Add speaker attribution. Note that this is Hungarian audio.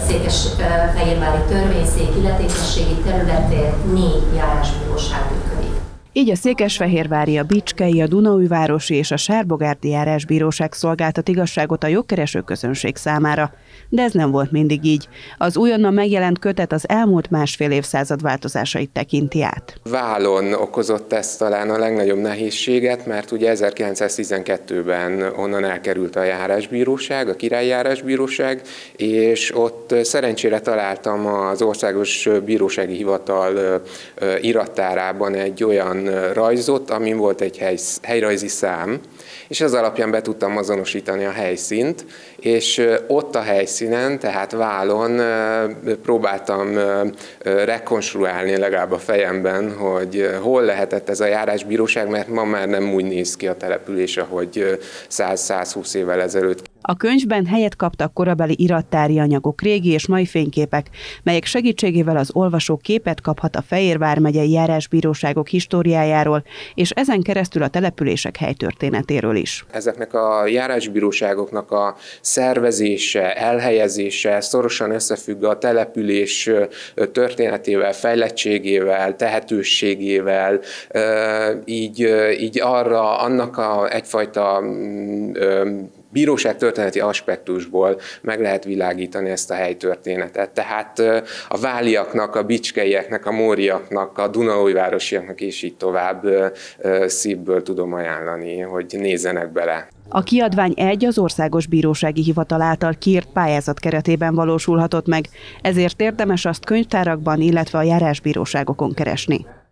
Speaker 1: Székesfehérvári törvényszék illetékességi területén 4 járásbíróság működik.
Speaker 2: Így a székesfehérvári, a bicskei, a dunaújvárosi és a sárbogárdi járásbíróság szolgáltat igazságot a jogkereső közönség számára. De ez nem volt mindig így. Az újonnan megjelent kötet az elmúlt másfél évszázad változásait tekinti át.
Speaker 3: Válon okozott ez talán a legnagyobb nehézséget, mert ugye 1912-ben onnan elkerült a járásbíróság, a királyi járásbíróság, és ott szerencsére találtam az Országos Bírósági Hivatal irattárában egy olyan rajzot, amin volt egy helyrajzi szám, és ez alapján be tudtam azonosítani a helyszínt, és ott a helyszínen, tehát Válon próbáltam rekonstruálni legalább a fejemben, hogy hol lehetett ez a járásbíróság, mert ma már nem úgy néz ki a település, ahogy 100-120 évvel ezelőtt.
Speaker 2: A könyvben helyet kaptak korabeli irattári anyagok, régi és mai fényképek, melyek segítségével az olvasó képet kaphat a Fejér vármegyei járásbíróságok históriájáról, és ezen keresztül a települések helytörténetéről is.
Speaker 3: Ezeknek a járásbíróságoknak a szervezése, elhelyezése szorosan összefügg a település történetével, fejlettségével, tehetőségével, így annak egyfajta bíróság történeti aspektusból meg lehet világítani ezt a helytörténetet. Tehát a váliaknak, a bicskeieknek, a móriaknak, a dunaújvárosiaknak és így tovább szívből tudom ajánlani, hogy nézzenek bele.
Speaker 2: A kiadvány az Országos Bírósági Hivatal által kiírt pályázat keretében valósulhatott meg, ezért érdemes azt könyvtárakban, illetve a járásbíróságokon keresni.